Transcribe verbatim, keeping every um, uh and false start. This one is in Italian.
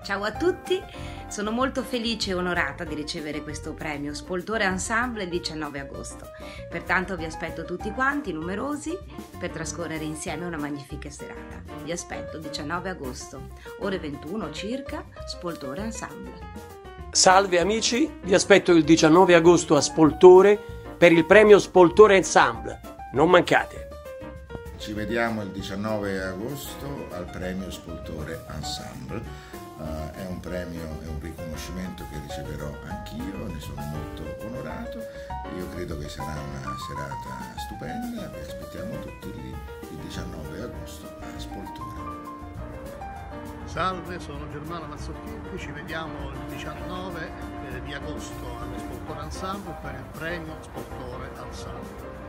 Ciao a tutti, sono molto felice e onorata di ricevere questo premio Spoltore Ensemble il diciannove agosto. Pertanto vi aspetto tutti quanti, numerosi, per trascorrere insieme una magnifica serata. Vi aspetto diciannove agosto, ore ventuno circa, Spoltore Ensemble. Salve amici, vi aspetto il diciannove agosto a Spoltore per il premio Spoltore Ensemble. Non mancate! Ci vediamo il diciannove agosto al premio Spoltore Ensemble. Uh, è un premio, è un riconoscimento che riceverò anch'io, ne sono molto onorato. Io credo che sarà una serata stupenda. Vi aspettiamo tutti lì il diciannove agosto a Spoltore. Salve, sono Germano Mazzocchetti, ci vediamo il diciannove di agosto allo Spoltore Ensemble per il premio Spoltore Ensemble.